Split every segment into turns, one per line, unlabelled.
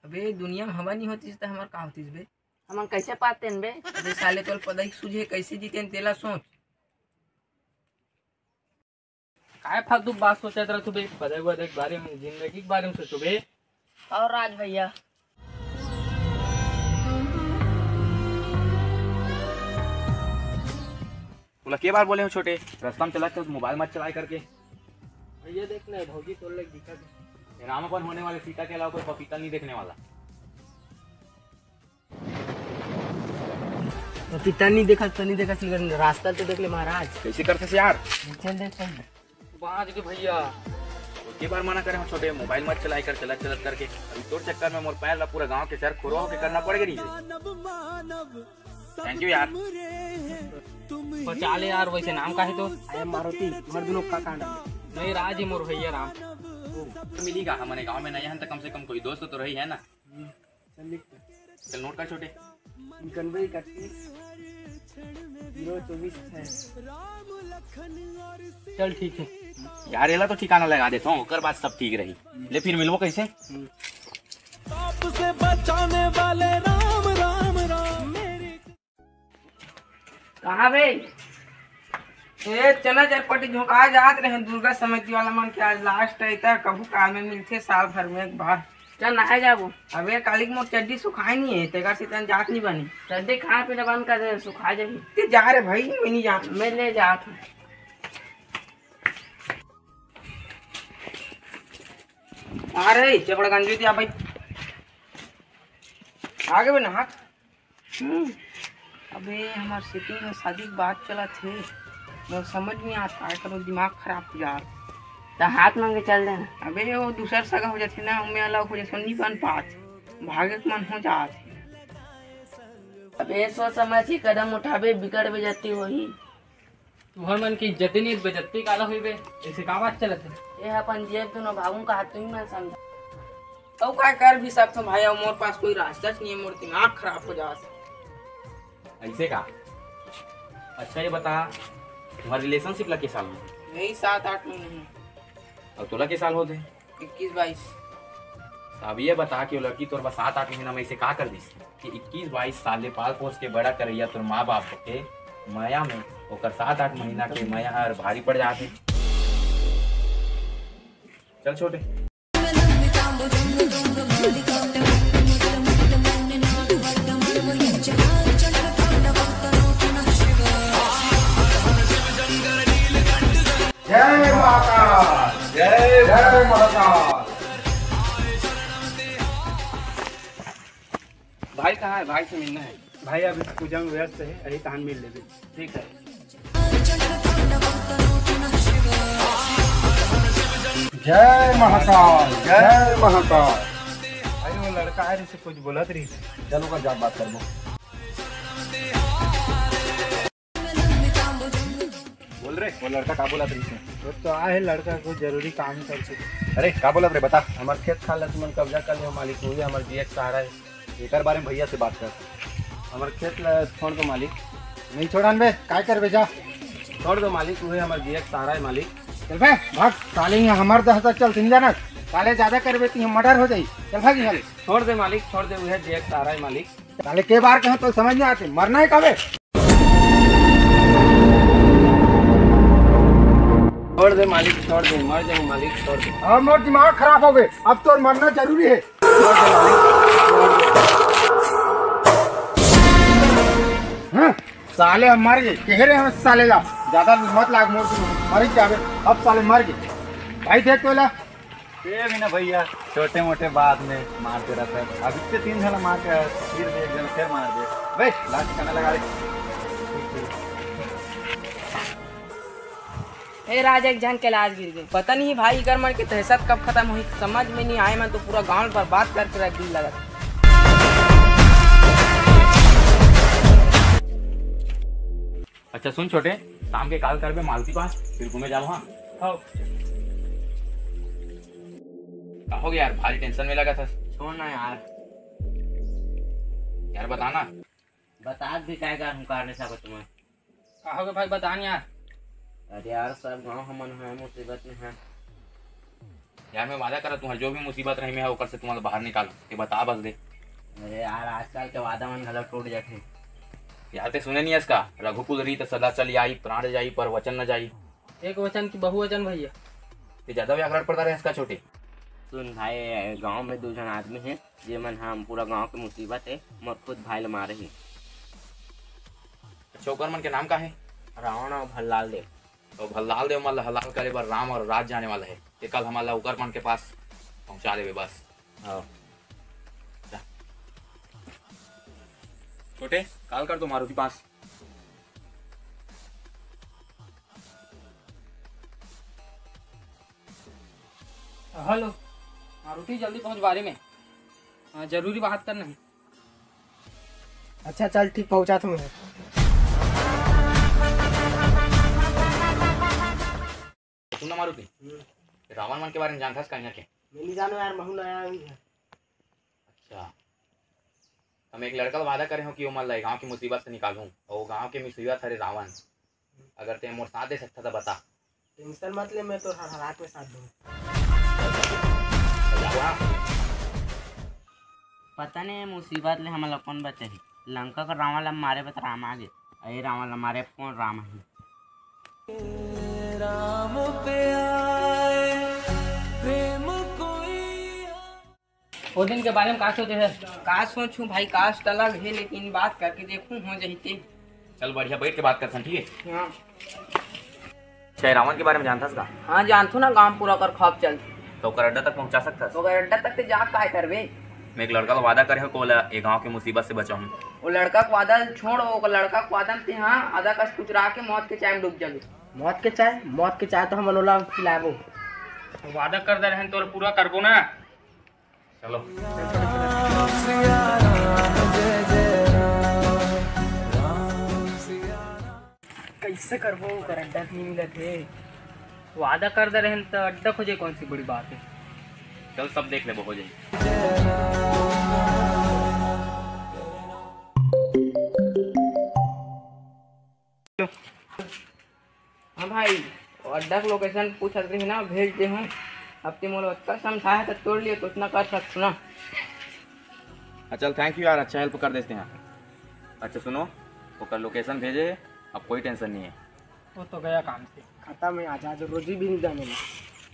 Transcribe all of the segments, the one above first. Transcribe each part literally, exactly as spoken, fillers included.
अबे दुनिया में हवा नहीं होती तो हमार का होती बे।
हम कैसे पाते बे?
अबे साले तोल पदाई सूझे कैसे जीतेन तेला सोच।
काय फालतू बात सोचत रह तू बे? पदक वदक बारे में, जिंदगी के बारे में सोचो बे।
और राज भैया
बोला के बार बोले हो छोटे, रास्ता में चला तो मोबाइल मत चलाए करके।
भैया देख ले भौजी तोड़ लग दिखा
रामापन होने वाले सीता के अलावा कोई पपीता नहीं देखने वाला।
पिता नहीं देखा तो नहीं देखा सिलगन रास्ता तो देख ले महाराज।
कैसे करते से यार?
चल देख चल
बाज के भैया
के बार मना करे हो छोटे, मोबाइल मत चलाए कर चलत चलत करके। अभी तोर चक्कर में मोर पैर ला पूरा गांव के सर खोरो के करना पड़ेगा नहीं। थैंक यू यार।
बचा ले यार, वैसे नाम का है तो
आया मारुति मर्दनों का कांड
नहीं राज ही मोर भैया राम
मिलेगा हमारे गांव में नहीं है तो कम से कम कोई दोस्त तो रही है ना। चल नोट कर छोटे।
इक्यानवे इकतीस जीरो चौबीस है।
चल ठीक है
यार एला तो ठिकाना लगा देता हूँ, ओकर बाद सब ठीक रही। ले फिर मिलबो कैसे?
से बचाने वाले राम राम राम मेरी।
कहाँ बे?
ए चला चरपटी झोंका जात रहे दुर्गा समिति वाला मन के आज लास्ट है ता कबू काल में मिलते साल भर में एक बार।
चल नहाए जाबो।
अबे कालिक मोर चड्डी सुखाई नहीं है तेकर से तन जात नहीं बनी।
चड्डी खा पीना बंद कर दे, सुखा जाही।
ते जा रे भाई मैं नहीं जात।
मैं ले जात हूँ।
आ रे चपड़ गंजी दिया भाई आगे बे नहा। अबे हमार सिटी में शादी की बात चला थे, मैं समझ नहीं आता करो दिमाग खराब हो जा।
तो हाथ मांगे चल देना।
अबे वो दूसर सगा हो जाती ना, उनमें अलग हो जाती नहीं बन पात, भागे के मन हो जात।
अब ये सोच समझ ही कदम उठाबे बिगड़ भी जाती वही।
तुम्हार मन की इज्जत नहीं बेइज्जती काला हुई बे, ऐसे का बात चलत है?
ये अपन जेब दोनों भागों का हाथ तुम ना समझा।
तो क्या कर भी सकते भाई, और मोर पास कोई रास्ता नहीं है, मोर दिमाग खराब हो जाता
ऐसे का? अच्छा ये बता तुम्हारा रिलेशनशिप ला के साल में?
यही सात आठ महीने
और तोला के साल होते?
इक्कीस बाईस।
अब ये बता कि वो लड़की तोर बस सात आठ महीना में ऐसे का कर दी कि इक्कीस बाईस साल ले पाल पोस के बड़ा करैया तोर माँ बाप के माया में ओकर सात आठ महीना के माया हर भारी पड़ जाते। चल छोटे।
जय महाकाल, जय जय महाकाल।
भाई कहाँ है? भाई से मिलना है।
भाई अब इस पूजा में व्यस्त है, यही कहान मिल ले।
ठीक है।
जय महाकाल, जय महाकाल। भाई वो लड़का है जिसे कुछ बोलत रही, चलो का जब बात करबो।
बोल रहे वो लड़का का बोला रही से?
वो तो आए लड़का कुछ जरूरी काम कर सके।
अरे का बोला रे बता।
हमारे खेत खाल तुमन कब्जा कर ले, मालिक हुई हमारे जी एक सहारा है।
एक बारे में भैया से बात कर।
हमारे खेत ला छोड़ दो मालिक। नहीं छोड़न बे, काय कर बे? जा छोड़ दो मालिक, हुए हमारे जी एक सहारा है मालिक। चल बे भाग साले, हमारे दस तक चल तीन जनक साले ज्यादा कर बेती हम मर्डर हो जाई। चल भागी हल। छोड़ दे मालिक, छोड़ दे, हुए जी एक सहारा है मालिक। साले के बार कहे तो समझ नहीं आते, मरना है कबे? छोड़ दे मालिक, छोड़ दे, मर जाए मालिक, छोड़ दे। अब मोर दिमाग खराब हो गए, अब तो मरना जरूरी है। छोड़ दे मालिक। हाँ, साले हम मर गए, कह रहे हम साले ला ज्यादा मत लाग, मोर मर जावे। अब साले मर गए भाई, देख तो ला
ये भी ना भैया छोटे मोटे बात में मारते रहता है। अब इससे तीन जन मार के फिर एक जन फिर मार दे भाई, लास्ट खाना लगा दे।
हे राज एक जन के लाज गिर गई।
पता नहीं भाई कर मन के तहसत कब खत्म हुई समझ में नहीं आए। मैं तो पूरा गांव पर बात करके रख दी लगा।
अच्छा सुन छोटे, शाम के काल करबे मालती पास, फिर घूमे जाओ। हाँ हो गया यार, भारी टेंशन में लगा था।
छोड़ना यार।
यार बताना।
बता भी काय कर हुकार सब तुम्हें।
कहोगे भाई बतान यार।
अरे यार सब गांव हमन है मुसीबत में है।
यार मैं वादा करा तुम्हारी जो भी मुसीबत रही मैं ऊपर से तुम्हारा बाहर निकाल के बता बस दे।
अरे यार आजकल के वादा मन घलो टूट जाते।
यार ते सुने नहीं है इसका रघुकुल रीत सदा चल आई प्राण जाई पर वचन न जाई।
एक वचन की बहुवचन भैया।
ये ज्यादा व्याकरण पड़ता रहे इसका छोटे।
सुन भाई गांव में दो जन आदमी है जे मन हम पूरा गांव के मुसीबत है मोर खुद भाई ल मारे ही।
चौकर मन के नाम का है?
रावण और भल्लाल देव।
तो भल्लाल देव मतलब हलाल करे पर राम और राज जाने वाला है। ये कल हमारा उकर मन के पास पहुंचा देवे बस।
हाँ
जा। छोटे काल कर दो मारुति पास।
हेलो मारुति जल्दी पहुंच बारे में। हाँ जरूरी बात करना है।
अच्छा चल ठीक पहुंचा तुम्हें।
सुनना मारुति रावण मन के बारे में जानता है कहीं के?
मैं नहीं जानो यार महू नया हुई है।
अच्छा हम एक लड़का वादा करे हो कि वो मतलब गांव की मुसीबत से निकालूं और गांव की मुसीबत है रावण। अगर ते मोर साथ दे सकता तो बता।
टेंशन मत ले मैं तो हर हालात में साथ दूंगा।
पता नहीं मुसीबत ले हमला कौन बचे लंका का रावण ला मारे बत राम आ गए। अरे रावण ला मारे कौन राम है।
राम पे आए प्रेम कोई।
वो दिन के बारे में का सोचे है?
का सोचूं भाई कास्ट अलग है लेकिन बात करके देखूं हो जहिते।
चल बढ़िया बैठ के बात करते हैं ठीक है।
हाँ
अच्छा रावण के बारे में जानता का?
हाँ जानथू ना गांव पूरा कर खौफ चल
तो ओकर अड्डा तक पहुंचा सकता?
तो अड्डा तक जा काय करबे।
मैं एक लड़का का वादा करे हो कोला ये गांव की मुसीबत से बचाऊं।
वो लड़का को वादा छोड़ वो लड़का को वादा ते हाँ आधा कस कुछ रहा के मौत के चाय में डूब जाबे।
मौत के चाय मौत के चाय तो हम अनोला पिलाबो।
वादा कर दे रहे तो पूरा करबो ना।
चलो
कैसे करबो कर अड्डा नहीं मिलत है।
वादा कर दे रहे तो अड्डा खोजे कौन सी बड़ी बात है।
चल सब देख ले हो जाए।
हाँ भाई अड्डा का लोकेशन पूछ सकते हैं ना भेज दे हूँ। अब ते मोला उतना समझाया तो तोड़ लिए तो उतना कर सकते ना।
चल थैंक यू यार अच्छा हेल्प कर देते हैं। अच्छा सुनो ओकर लोकेशन भेजे अब कोई टेंशन नहीं है।
वो तो गया काम से।
खाता में आज आज रोजी भी नहीं जाने में।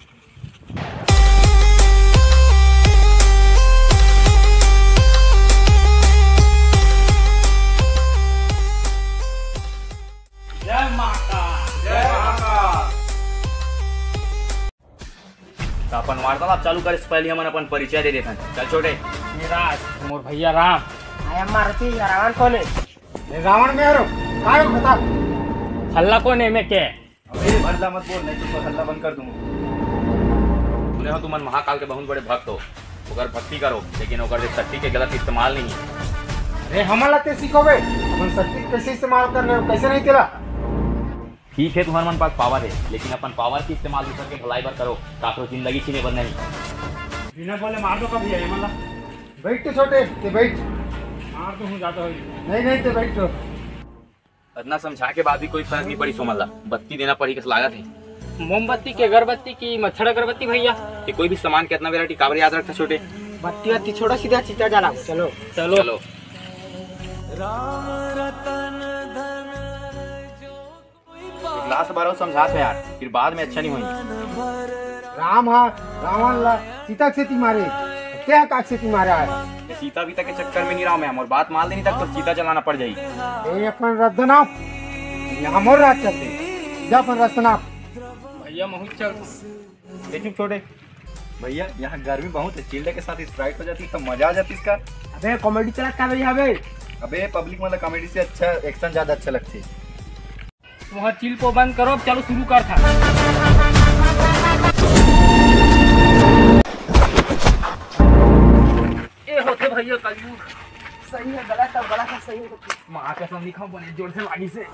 जय माता
जय माता। तो अपन वार्तालाप चालू करे से पहले हम अपन परिचय दे देते हैं। चल छोटे
मेरा मोर भैया राम।
आया मारुति रावण कौन है? रावण में आरो काय बता।
हल्ला कौन है मैं क्या?
अबे हल्ला मत बोल नहीं तो हल्ला बंद कर दूंगा। सुने हो तुम महाकाल के बहुत बड़े भक्त हो ओकर भक्ति करो लेकिन ओकर शक्ति के गलत इस्तेमाल नहीं है।
अरे हमारा ते सिखोबे अपन शक्ति कैसे इस्तेमाल करने हो कैसे नहीं तेरा।
ठीक है तुम्हारे मन पास पावर है लेकिन अपन पावर की इस्तेमाल दूसरे के भलाई पर करो ताकि जिंदगी छीने बन नहीं।
बिना बोले मार दो कभी है मतलब।
बैठ तो छोटे ते बैठ।
मार तो हूँ जाता हो।
नहीं नहीं ते बैठ तो।
इतना समझा के बाद भी कोई फर्क नहीं पड़ी सोमल्ला। बत्ती देना पड़ी किस लागत है?
मोमबत्ती के अगरबत्ती की मच्छर अगरबत्ती भैया।
कि कोई भी सामान के इतना वेराइटी काबर याद रखता छोटे।
बत्ती बत्ती छोड़ो सीधा सीधा जाना। चलो
चलो
चलो
राम रतन धन
एक लास्ट बार और समझाते हैं यार फिर बाद में अच्छा नहीं हुई।
राम हाँ रावण ला सीता से ती मारे क्या काक से ती मारा है।
ये सीता बीता के चक्कर में नहीं रहा मैं और बात मान लेनी तक तो सीता चलाना पड़ जाएगी।
ए अपन रद्दना यहाँ मोर रात चलते जा अपन रस्तना।
भैया बहुत चल।
देखिए छोटे भैया यहाँ गर्मी बहुत है चिल्ले के साथ स्प्राइट हो जाती तो मजा आ जाती इसका।
अबे कॉमेडी चला का भैया अबे।
अबे पब्लिक मतलब कॉमेडी से अच्छा एक्शन ज्यादा अच्छा लगती है।
वहाँ चिल को बंद करो चलो शुरू कर था। ए होते भैया कलयुग।
सही है गलत है गलत है सही है।
माँ कसम दिखाओ बने जोर से लागी से।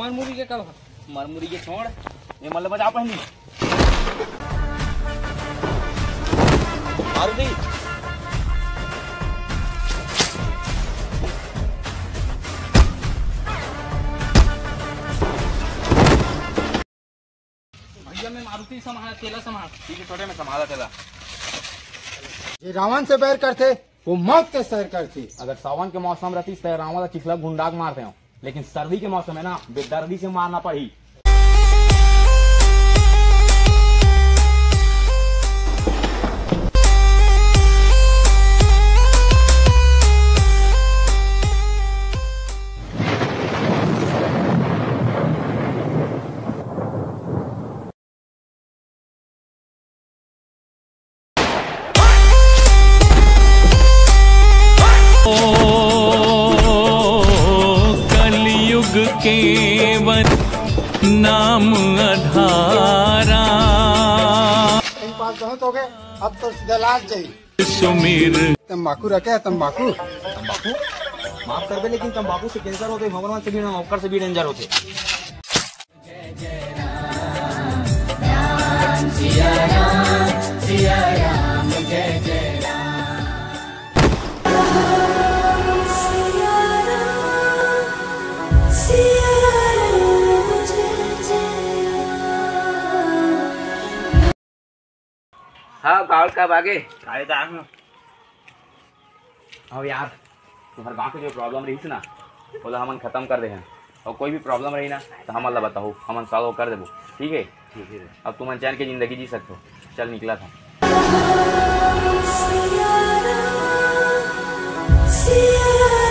मरमुरी के कब
मरमुरी के छोड़ ये मतलब बजा पहली मारुति
भैया मैं मारुति संभाल तेला संभाल।
ठीक है छोटे में संभाला चला।
ये रावण से बैर करते वो मौत के सैर करती।
अगर सावन के मौसम रहती तो रावण वाला चिखला गुंडाग मारते हो, लेकिन सर्दी के मौसम है ना बेदर्दी से मारना पड़ी।
कलयुग केवल नाम आधारा।
इन पास बहुत हो गए, अब तो सीधा लास्ट जाइए।
सुमिर
तम्बाकू रखे तम्बाकू
तंबाकू माफ कर दे, लेकिन तंबाकू से कैंसर होते, भगवान से भी नौकर से भी डेंजर होते।
हाँ गाँव कब आगे
आए तो आए अब यार तुम्हारे गाँव की जो प्रॉब्लम रही थी ना बोला हमन खत्म कर दे हैं, और कोई भी प्रॉब्लम रही ना तो हम अल्लाह बताओ हमन सॉल्व कर देबो। ठीक है ठीक है अब तुम चैन की जिंदगी जी सकते हो। चल निकला था।
See ya.